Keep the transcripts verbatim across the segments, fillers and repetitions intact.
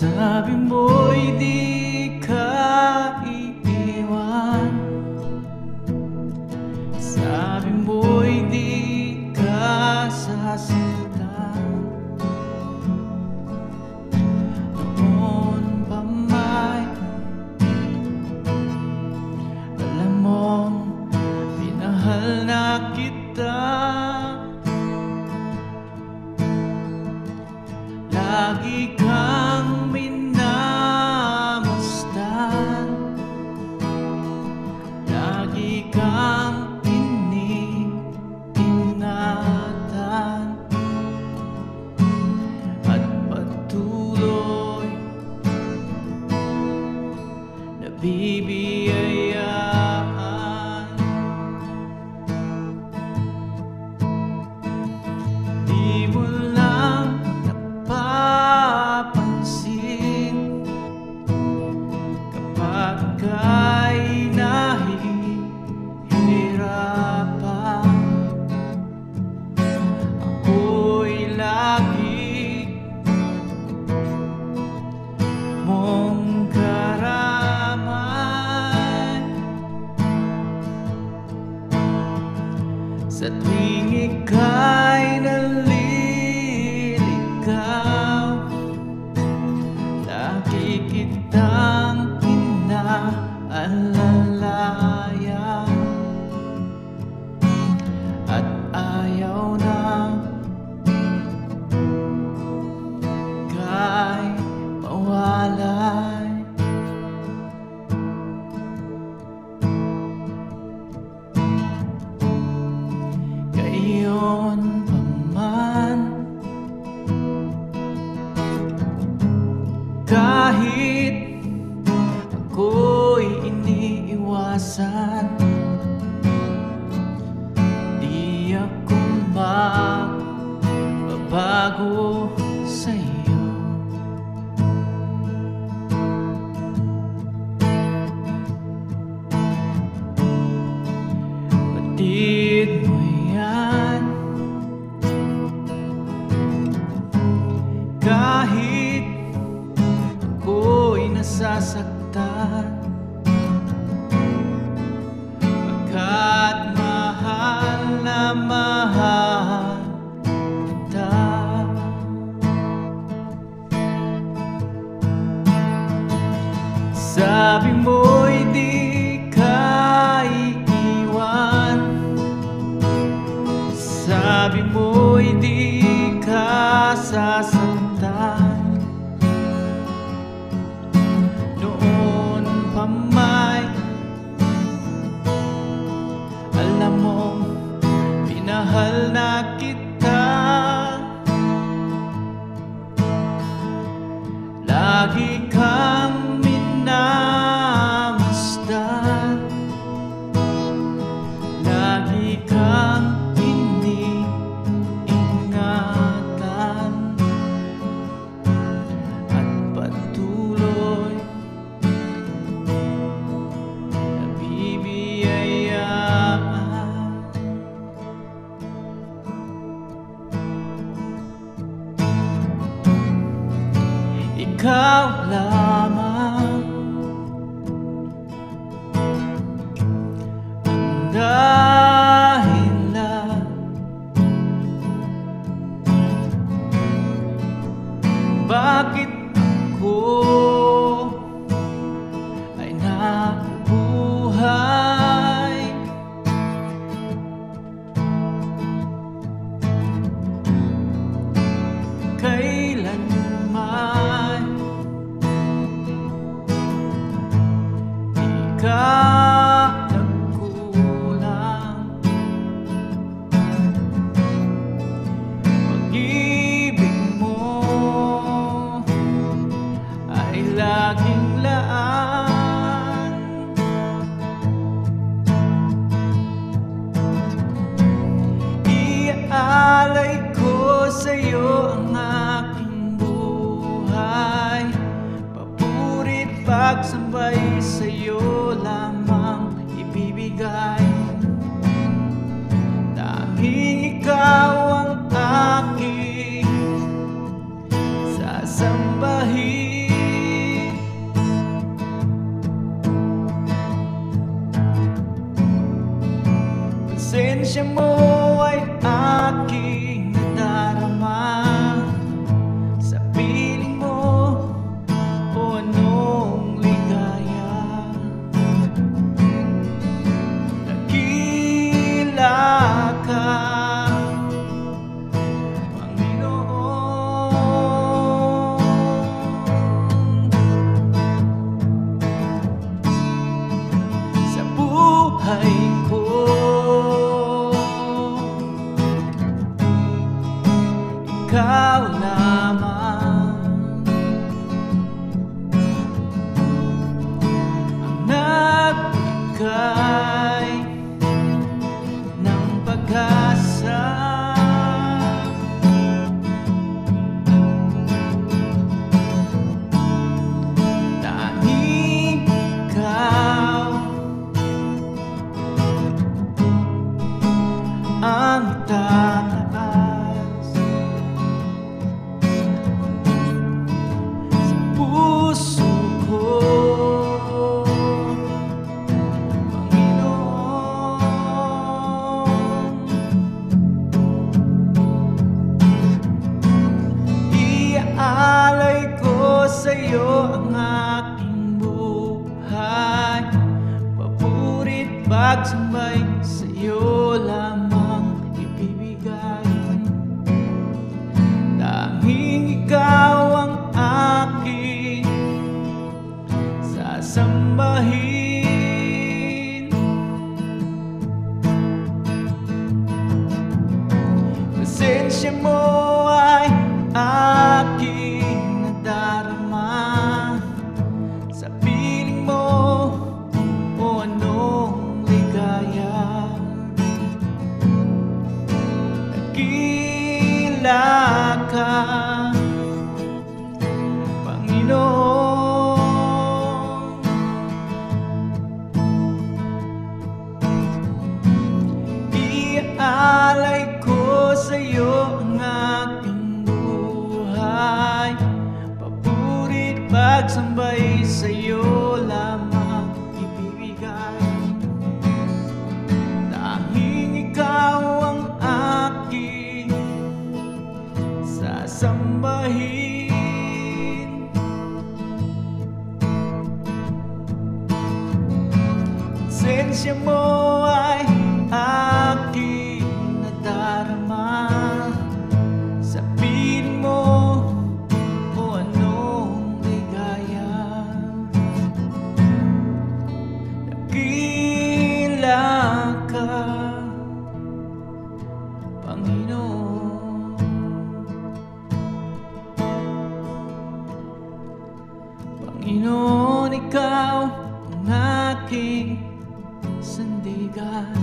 Sabi mo'y di ka iiwan, sabi mo'y di ka sasaktan. Noon pa may alam mong minahal na kita. Lagi kang minamasdan, lagi kang iniingatan, at patuloy na bibiyayaan. Di mo lang napapansin kapag ika'y nahihirapan. Ako'y lagi mong karaman sa tuwing ika'y naliligaw. Lagi kitang inaalalayan at ayaw na ika'y mawalay. Gayon pa man, kahit ako'y iniiwasan, di ako magbabago sa'yo. Batid mo yan, kahit ako'y nasasaktan, pagkat mahal na mahal kita. Sabi mo'y di ka iiwan, sabi mo'y di ka sasaktan. Noon pa may alam mong minahal na kita. Lagi kang minamasdan, lagi kang iniingatan, at patuloy na bibiyayaan. Ikaw lamang ang dahilan bakit ako ay nabubuhay. Kailanman di ka nagkulang, pag-ibig mo ay laging laan. Iaalay ko sa'yo ang aking buhay, papurit pagsambay sa'yo lamang ibibigay. Tanging ikaw ang aking sasambahin. Presensya mo ay aking nadarama. Sa piling mo o anong ligaya, dakila ka, Panginoon. Sa buhay ko, ikaw lamang ang nagbigay ng pag-asa. Tanging ikaw ang itataas sa puso ko, Panginoon. Iaalay ko sa'yo ang aking buhay, papurit pagsambay sa'yo lamang ibibigay. Tanging ikaw ang aking sasambahin. Presensya mo ay aking nadarama. Sa piling mo o anong ligaya, dakila ka, Panginoon. Iaalay ko sa'yo ang aking buhay, papurit pagsambay sa'yo lamang ibibigay. Tanging ikaw ang aking sasambahin. Presensya mo ay aking nadarama. Sa piling mo o anong ligaya, dakila ka, Panginoon. Panginoon, ikaw ang aking sandigan.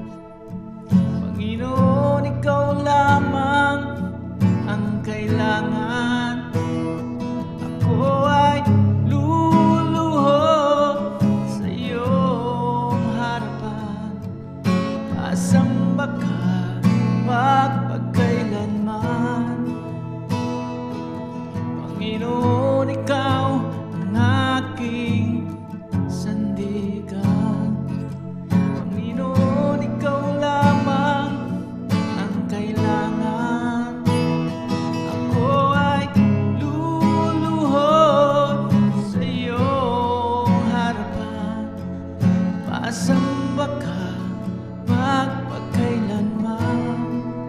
Panginoon, ikaw lamang ang kailangan. Ako ay luluhod sa iyong harapan, pasamba ka magpagkailanman. Panginoon, ikaw ang aking sandigan. Panginoon, ikaw lamang ang kailangan. Ako ay luluhod sa iyong harapan, pasamba ka magpagkailanman.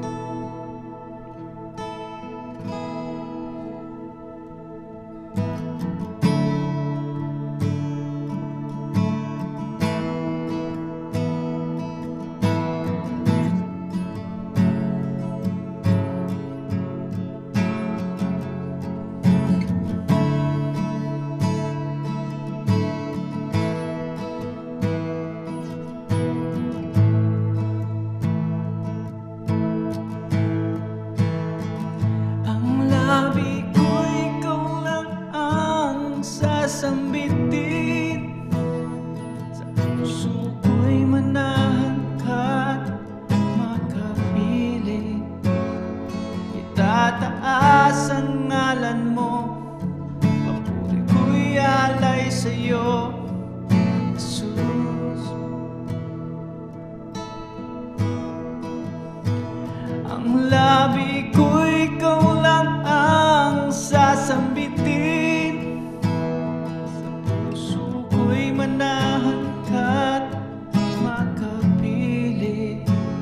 Labi ko'y ikaw lang ang sasambitin, sa puso ko'y manahan ka't makapiling. Itataas ang ngalan mo, papuri ko'y alay sa'yo, Jesus. Ang labi ko'y ikaw lang ang sasambitin, sa puso ko'y manahan ka't makapilit.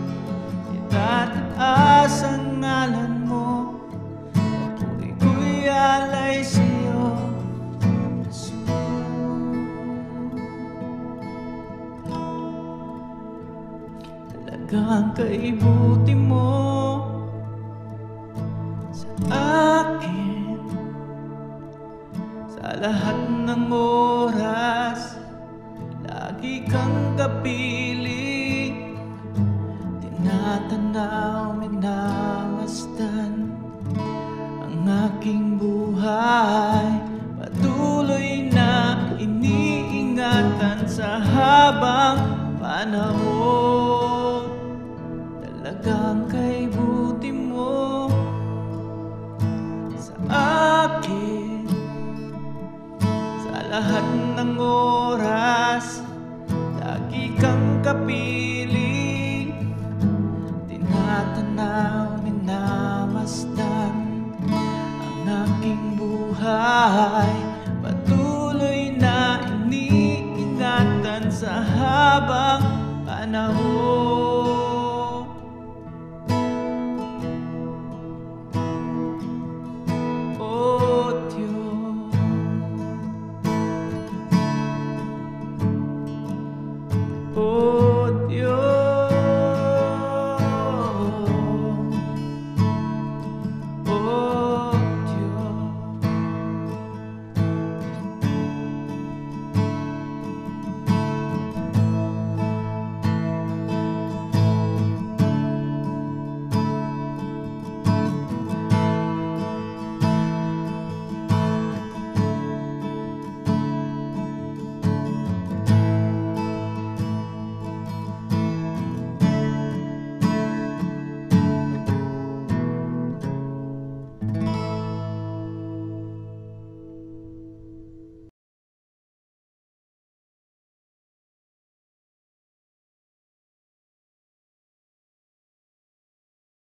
Itataas ang ngalan mo, papuri ko'y alay sa'yo, Jesus. Talagang kaibuti mo sa akin, sa lahat ng oras lagi kang kapiling. Tinatanaw, minamasdan ang aking buhay, patuloy na iniingatan sa habang panahon. Talagang kaibuti mo sa akin, sa lahat ng oras lagi kang kapiling. Tinatanaw, minamasdan ang aking buhay,